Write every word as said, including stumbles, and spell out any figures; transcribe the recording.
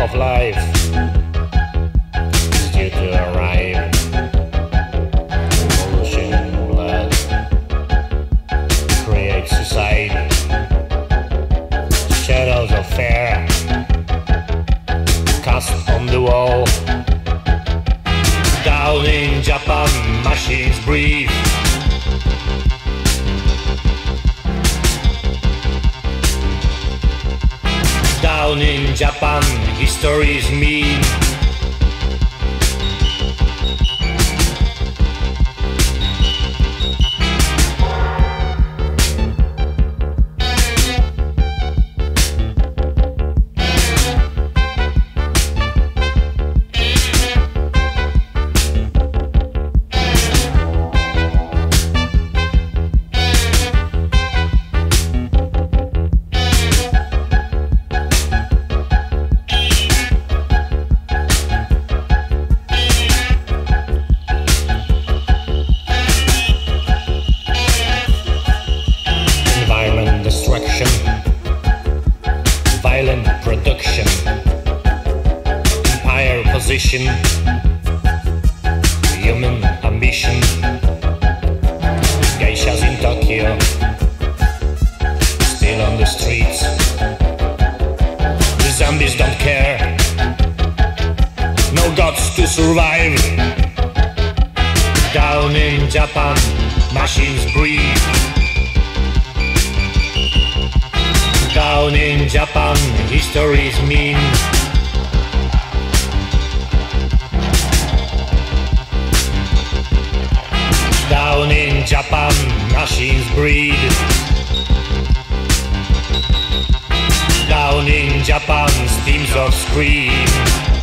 of life is due to arrive. Revolution blood creates suicide. Shadows of fear cast on the wall. Down in Japan, machines breathe. Down in Japan, history is mean. Destruction, violent production, empire position, human ambition, geishas in Tokyo, still on the streets. The zombies don't care, no gods to survive. Down in Japan, machines breathe. Down in Japan, history is mean. Down in Japan, machines breed. Down in Japan, steams of scream.